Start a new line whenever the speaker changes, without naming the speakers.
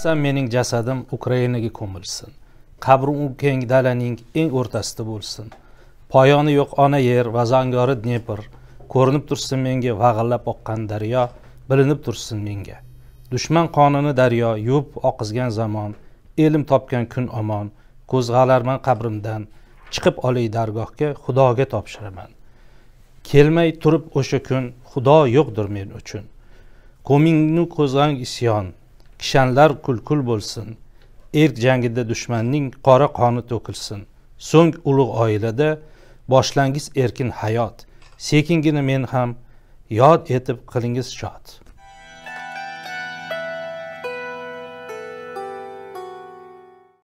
Xohlamasam mening jasadim Ukrainaga ko'milsin. Qabrim u keng dalaning eng o'rtasida bo'lsin. Poyoni yo'q ona yer va zangori Dnepr. Ko'rinib tursin menga vag'illab oqqan daryo, bilinib tursin menga. Dushman qonini daryo yuvib oqizgan zamon, elim topgan kun omon, ko'zg'alarman qabrimdan, chiqib olay dargohga, Xudoga topshiraman. Kelmay turib o'sha kun, Xudo yo'qdir men uchun. Qo'mingni qo'zg'ang isyon, kishanlar kul-kul bo'lsin. Erk jangida dushmanning qora qoni to'kilsin. So'ng ulug' oilada boshlangiz erkin hayot. Sekingina men ham yod etib qilingiz shod.